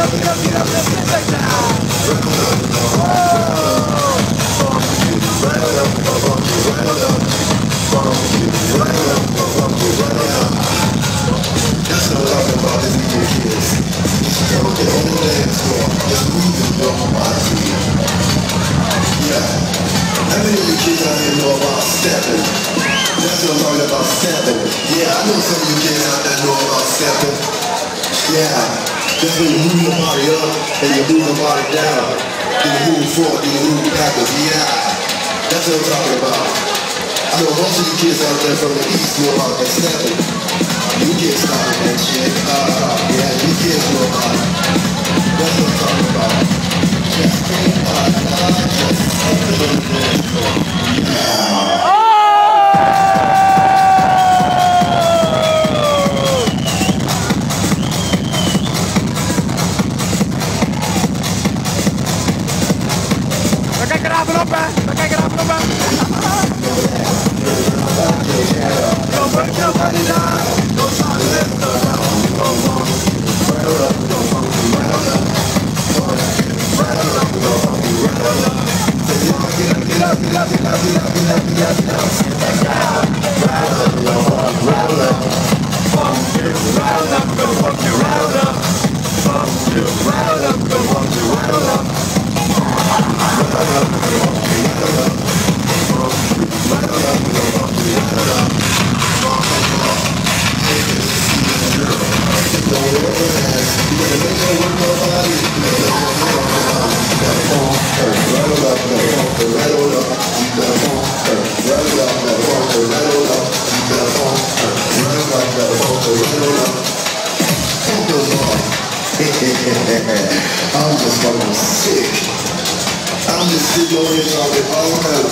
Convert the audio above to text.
Yeah, I know some of you kids out there know about stepping. Yeah, that's when you move your body up and you move your body down. Then you move forward, then you move backwards. Yeah, that's what I'm talking about. I know most of you kids out there from the East know about that stepping. You kids started that shit. Yeah, you kids know about it. That's what I'm talking about. Just think about it. Yeah. I'm just fucking sick. I'm just sitting over here talking all the time.